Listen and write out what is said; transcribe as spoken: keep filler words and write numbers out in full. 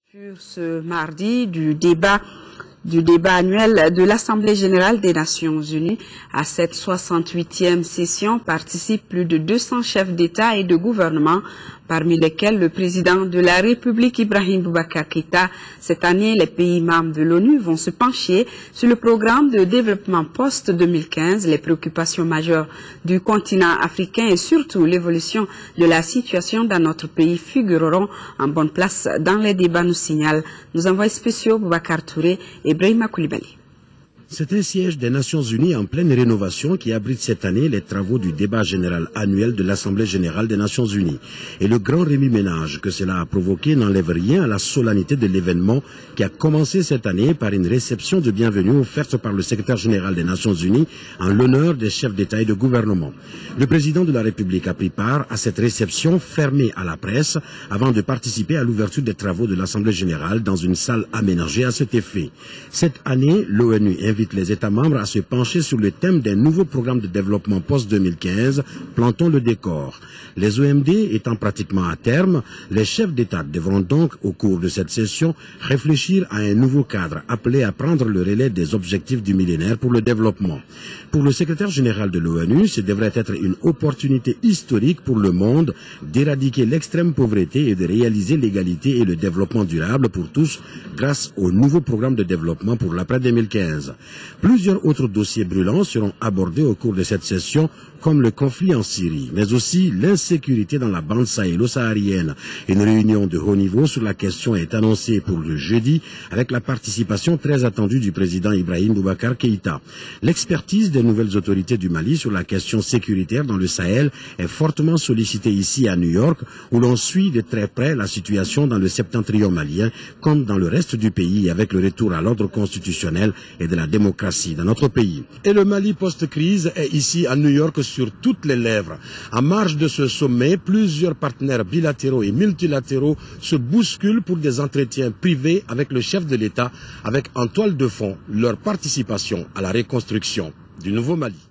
Sur ce mardi du débat du débat annuel de l'Assemblée générale des Nations unies. À cette soixante-huitième session participent plus de deux cents chefs d'État et de gouvernement, parmi lesquels le président de la République Ibrahim Boubacar Keïta. Cette année, les pays membres de l'ONU vont se pencher sur le programme de développement post deux mille quinze, les préoccupations majeures du continent africain et surtout l'évolution de la situation dans notre pays figureront en bonne place dans les débats, nous signalent nos envoyés spéciaux Boubacar Touré et Brahima Koulibaly. C'est un siège des Nations Unies en pleine rénovation qui abrite cette année les travaux du débat général annuel de l'Assemblée générale des Nations Unies. Et le grand remue-ménage que cela a provoqué n'enlève rien à la solennité de l'événement qui a commencé cette année par une réception de bienvenue offerte par le secrétaire général des Nations Unies en l'honneur des chefs d'État et de gouvernement. Le président de la République a pris part à cette réception fermée à la presse avant de participer à l'ouverture des travaux de l'Assemblée générale dans une salle aménagée à cet effet. Cette année, l'ONU invite les États membres à se pencher sur le thème d'un nouveau programme de développement post deux mille quinze, plantons le décor. Les O M D étant pratiquement à terme, les chefs d'État devront donc, au cours de cette session, réfléchir à un nouveau cadre appelé à prendre le relais des objectifs du millénaire pour le développement. Pour le secrétaire général de l'ONU, ce devrait être une opportunité historique pour le monde d'éradiquer l'extrême pauvreté et de réaliser l'égalité et le développement durable pour tous grâce au nouveau programme de développement pour l'après deux mille quinze. Plusieurs autres dossiers brûlants seront abordés au cours de cette session, comme le conflit en Syrie, mais aussi l'insécurité dans la bande sahélo-saharienne. Une réunion de haut niveau sur la question est annoncée pour le jeudi, avec la participation très attendue du président Ibrahim Boubacar Keïta. L'expertise des nouvelles autorités du Mali sur la question sécuritaire dans le Sahel est fortement sollicitée ici à New York, où l'on suit de très près la situation dans le septentrion malien, comme dans le reste du pays, avec le retour à l'ordre constitutionnel et de la démocratie dans notre pays. Et le Mali post-crise est ici à New York sur toutes les lèvres. En marge de ce sommet, plusieurs partenaires bilatéraux et multilatéraux se bousculent pour des entretiens privés avec le chef de l'État, avec en toile de fond leur participation à la reconstruction du nouveau Mali.